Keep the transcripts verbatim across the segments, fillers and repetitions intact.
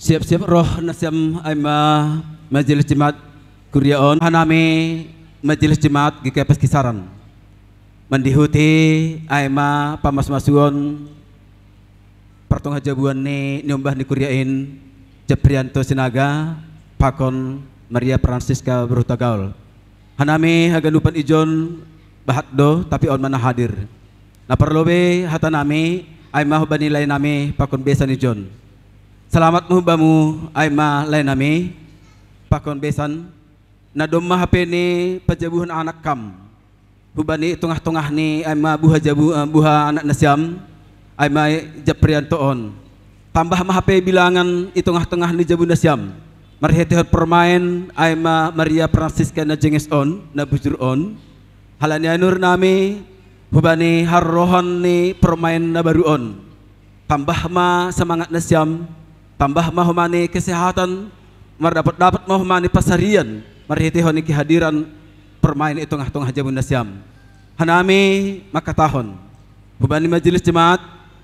Siap-siap roh nasiam aima majelis jemaat kuryaon hanami majelis jemaat G K P S Kisaran mendihuti aima pamas-masuon pertong hajabuan ni nyombah ni kuryain Jeprianto Sinaga Pakon Maria Francisca Berhutagaul hanami haganupan ijon bahaddo tapi on mana hadir na perlobe hatanami aima hubanilay nami pakon besan ijon. Selamat muhbamu aima lain nami pakon besan na domma hape ni pajabuhan anak kam hubani tengah-tengah ni aima buha jabu uh, buha anak nasyam aima Jeprianto on tambah mah hape bilangan i tengah-tengah ni jabu nasyam marhetehot permain aima Maria Francisca na jenges on na bujur on halanya nur nami hubani harrohon ni permain na baru on tambah ma semangat nasyam tambah mahumani kesehatan mar dapat dapat mahumani pasarian marhetehon ni kehadiran permain itu tengah-tengah jabun nasyam hanami maka tahun hubani majelis jemaat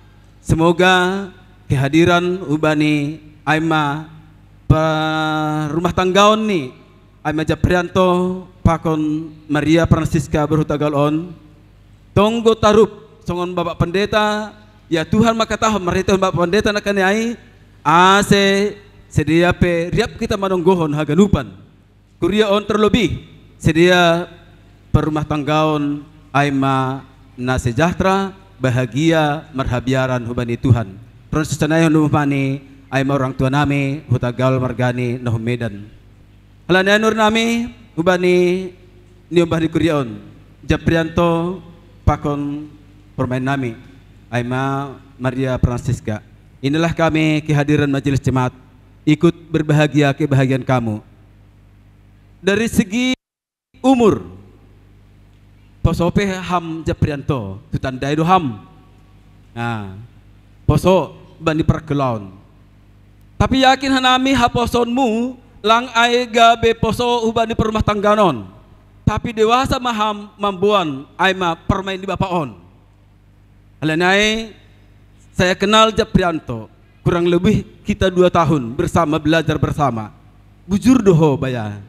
semoga kehadiran hubani aima rumah tanggaon ni aima Jeprianto pakon Maria Francisca Berhutagalon tonggo tarup songon bapak pendeta ya Tuhan maka tahun marhetehon bapak pendeta nakaniai ase sedia pe riap kita manonggohon haganupan kuria on terlebih sedia perumah tanggaon aima na sejahtera bahagia marhabiaran hubani Tuhan proses sanayon lumani aima orang tua nami hutagal margani nahum Medan halana nur nami hubani niumbah di kuria on Jeprianto pakon permain nami aima Maria Francisca. Inilah kami kehadiran majelis jemaat ikut berbahagia kebahagiaan kamu. Dari segi umur posope ham Jeprianto tutandai do ham. Nah, poso bani pergelaun. Tapi yakin hanami haposonmu lang ai gabe poso ubani perumah tangganon. Tapi dewasa maham mambuan aima permain di bapaon. Halanai saya kenal Jeprianto kurang lebih kita dua tahun bersama belajar bersama bujur doho baya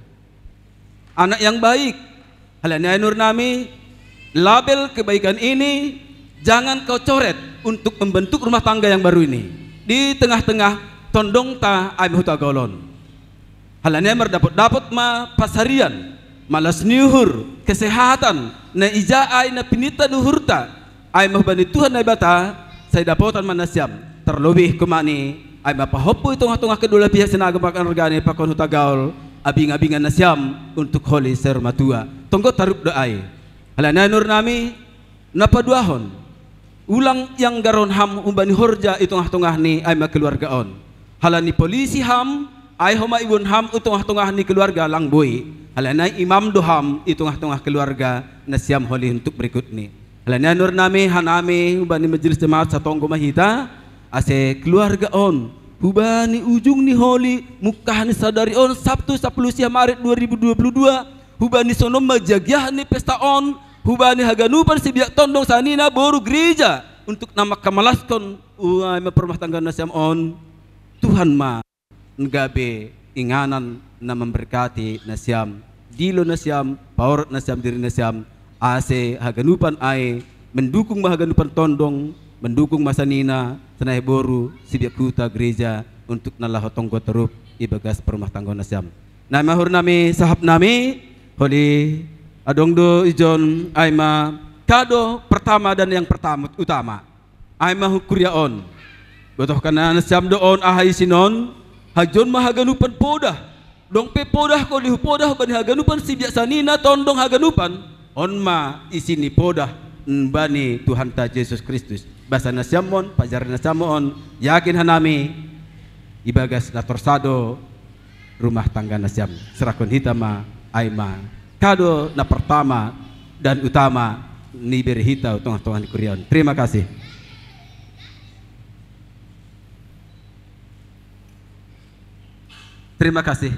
anak yang baik halanya nur nami label kebaikan ini jangan kau coret untuk membentuk rumah tangga yang baru ini di tengah-tengah tondong ta aim hutagolon halanya merdapat dapat ma pasarian malas niuhur kesehatan na ijaai na pinita nuhurta aim bani Tuhan na bata saya dapatan manasyam terlebih kemani ay mapahopo itong tengah kedua pihak senaga pakan regani pakon hutagaul abing-abingan nasyam untuk holi sermatua tonggo tarup doai halana nur nami napaduahon ulang yang garon ham umbani horja itong tengah ni ay makeluargaon halani polisi ham ay homa ibun ham itong tengah ni keluarga lang boy halana imam doham itong tengah keluarga nasyam holi untuk berikut ni halanya nur nami hanami hubani majelis jemaat satonggo mahita ase keluarga on hubani ujung ni holi mukah ni sadari on Sabtu sepuluh Maret dua ribu dua puluh dua hubani sonom majagiah ni pesta on hubani haganupan si biak tondong sanina boru gereja untuk nama kamalaskon uai perumah tangga nasyam on Tuhan ma ngabe inganan na memberkati nasyam dilo nasyam power nasyam diri nasyam ase haganupan ai mendukung haganupan tondong mendukung masanina senai boru sibiak kuta gereja untuk nalah tonggo terup ibagas perumah tangga nasyam na mahur nami sahab nami holi adongdo ijon aima kado pertama dan yang pertama utama aima hukuriaon botoh kana nasyam doon ahai sinon hajon mahaganupan podah dong pe podah ko di podah bani haganupan sibiak sanina tondong haganupan onma isini podah bani Tuhan ta Yesus Kristus bahasa nasyamon pajar nasyamon yakin hanami ibagas na torsado rumah tangga nasyam serakon hitama aima kado na pertama dan utama ni berhita tengah-tengah di kurion. Terima kasih. Terima kasih.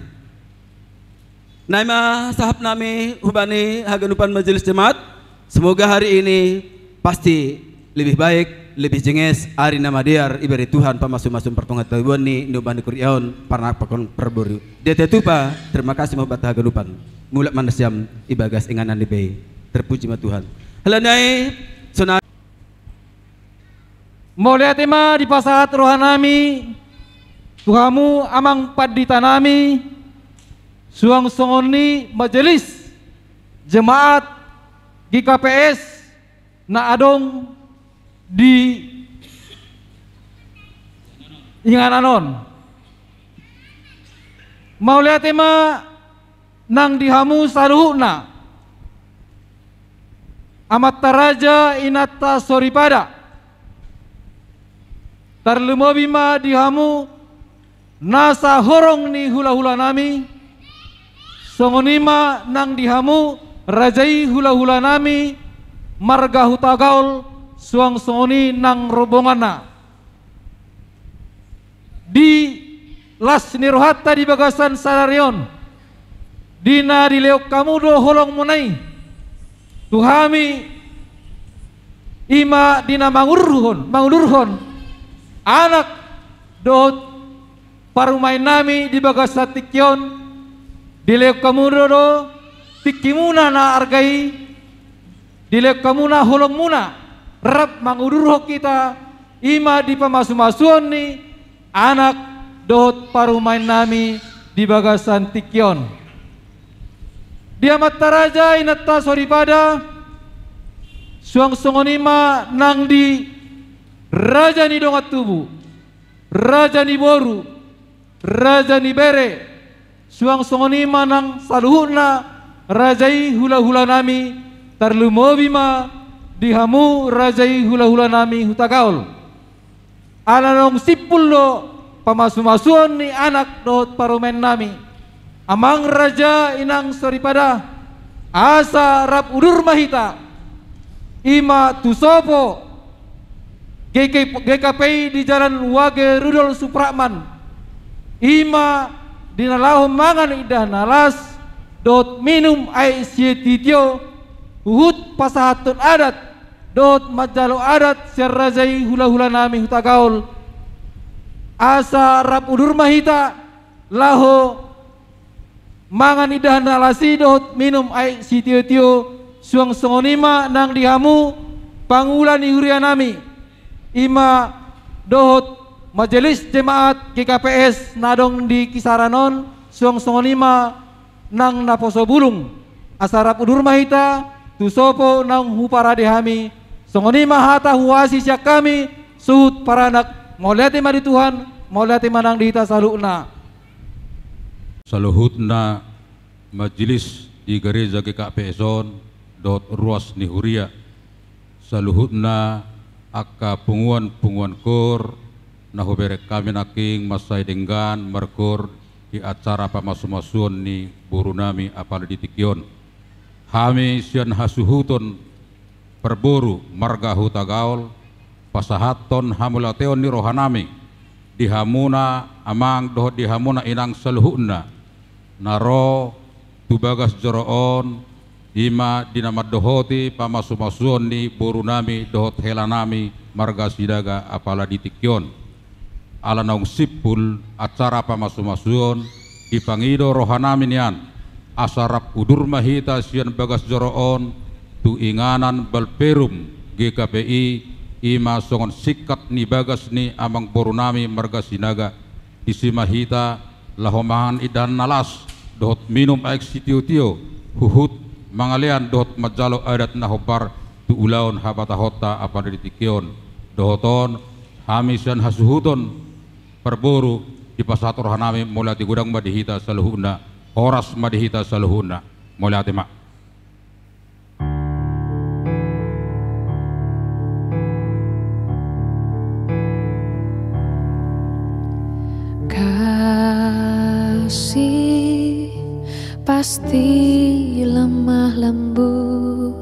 Naima sahab nami hubani haganupan majelis jemaat semoga hari ini pasti lebih baik lebih jenges ari nama diar ibari Tuhan pamasum-masum perpengetahuan ni nubani kuriaon parna pakon perburu dia tetupa terima kasih mau batah galupan mulak manasiam ibagas inganan dibe terpuji ma Tuhan halanai sona Mulia tema di pasahat rohanami Tuhamu amang paditanami suang songoni majelis jemaat G K P S na adong di ingananon maulia tema nang dihamu saluhuna amat taraja inata soripada tarlumobima dihamu nasa horong ni hula-hula nami songonima nang dihamu rajai hula-hula nami marga hutagaul suang songoni nang robongana di las nirohata di bagasan sararion dina di leok kamudo holong munai tuhami ima dina mangurhon mangurhon anak dot parumain nami di bagasan tikyon di leok kamudo do tikimuna na argai di leok kamuna holong muna rap mangudurho kita ima di pamasu-masuan ni anak dot parumain nami di bagasan tikyon dia mataraja inata soripada suang songonima nang di raja ni dongat tubu raja ni boru raja ni bere suang songonima nang saluhuna rajai hula-hula nami tarlumobima dihamu rajai hula-hula nami hutagaul alanong sipullo pamasu-masuan ni anak dot parumen nami amang raja inang soripada asa rap udur mahita ima tusopo G K P I di jalan Wage Rudol Supratman ima dinalahom mangan idah nalas dot minum ai sietitio uhut pasahatun adat dot majalo adat serrajai hula-hula nami hutagaul asa rap udur mahita laho mangan idah nalasi dot minum ai sitio-tio suang songonima nang dihamu pangulan ihuria nami ima dohot majelis jemaat G K P S nadong di kisaranon suang songonima nang naposo bulung asarap udur mahita tusopo nang hupara dehami songonima hata huasi siak kami suhut para anak mauliati madi Tuhan mauliati manang dihita salukna saluhutna majelis di gereja G K P S on dot ruas nihuria saluhutna akka punguan-punguan kor nahubere kami naking masai denggan merkur di acara pamasu-masuan ni buru nami apal di tikyon hami sian hasuhuton perburu marga hutagaul pasahaton hamulateon ni rohanami dihamuna amang dohot dihamuna inang saluhutna naro tubagas joroon ima dinamad dohoti pamasu-masuan ni buru nami dohot helanami marga sidaga apala di tikyon ala naung sipul acara pamasu-masuan dipangido rohanami nian asarap udur mahita sian bagas joroon tu inganan balperum G K P I ima songon sikat ni bagas ni amang buru nami marga sinaga isi mahita lahomahan idan nalas dohot minum aik sitio-tio huhut mangalian dohot majalo adat nahobar tu ulaon habata hota apa di tikyon dohoton hamisan hasuhuton perburu di pasator hanami mulai gudang madihita saluhuna horas madihita saluhuna mulai mak kasih pasti lemah lembut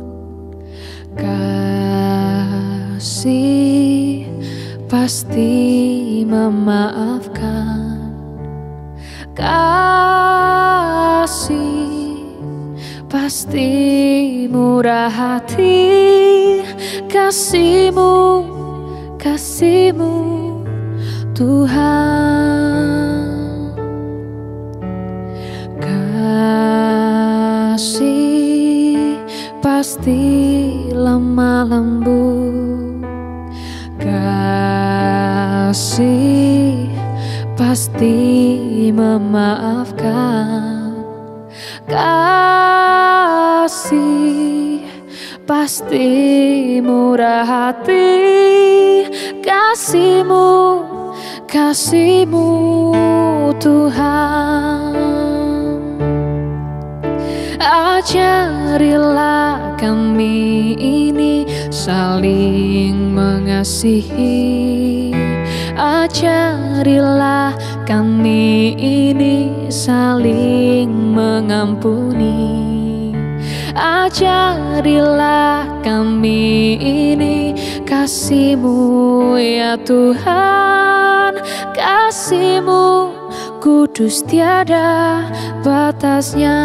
kasih pasti memaafkan kasih pasti murah hati kasihmu kasih-Mu Tuhan. Kasih pasti lemah lembut, kasih pasti memaafkan, kasih pasti murah hati. Kasih-Mu, kasih-Mu Tuhan. Ajarilah kami ini saling mengasihi. Ajarilah kami ini saling mengampuni. Ajarilah kami ini kasih-Mu ya Tuhan. Kasih-Mu kudus tiada batasnya.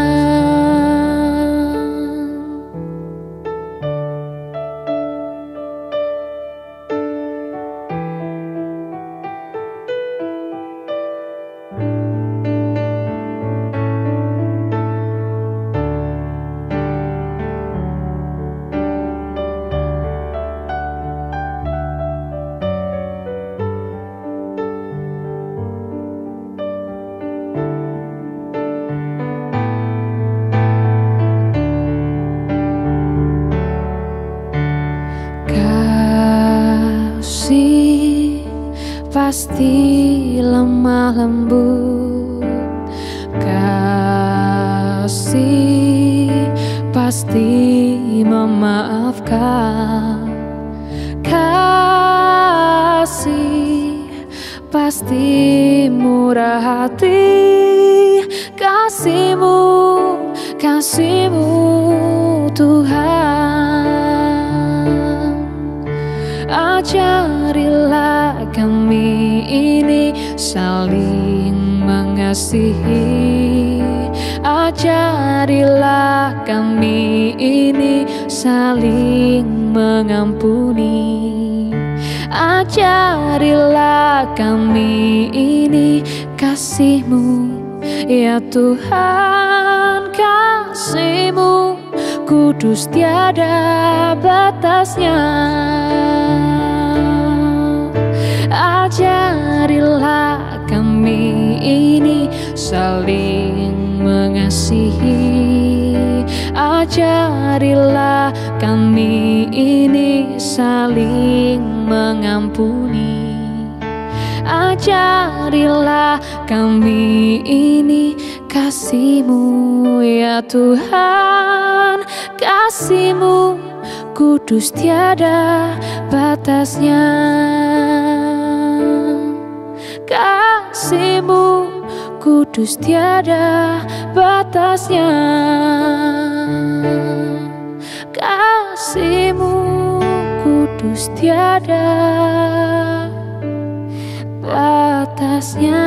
Pasti lemah lembut, kasih pasti memaafkan, kasih pasti murah hati. Kasih-Mu, kasih-Mu Tuhan. Ajarilah kami ini saling mengasihi. Ajarilah kami ini saling mengampuni. Ajarilah kami ini kasih-Mu ya Tuhan. Kasih-Mu kudus tiada batasnya. Ajarilah kami ini saling mengasihi. Ajarilah kami ini saling mengampuni. Ajarilah kami ini kasih-Mu ya Tuhan. Kasih-Mu kudus tiada batasnya. Kasih-Mu kudus tiada batasnya. Kasih-Mu kudus tiada batasnya.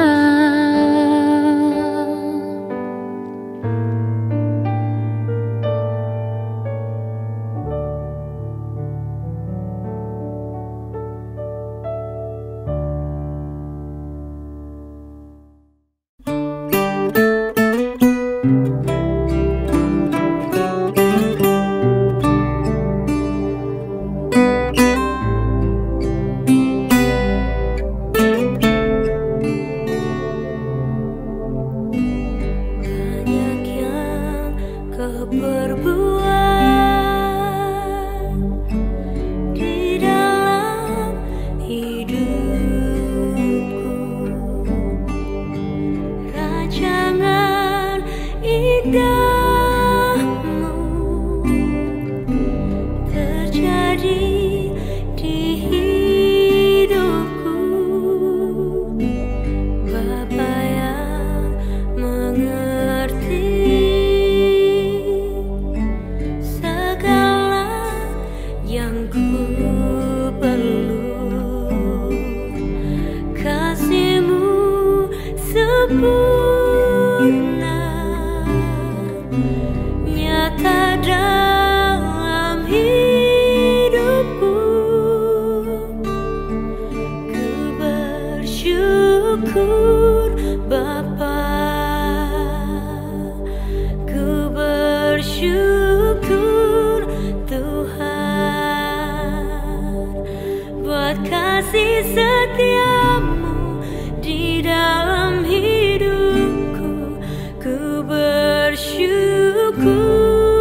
setiamu di dalam hidupku. Ku bersyukur,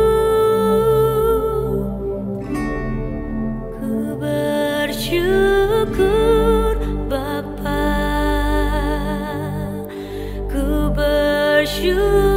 ku bersyukur Bapa, ku bersyukur.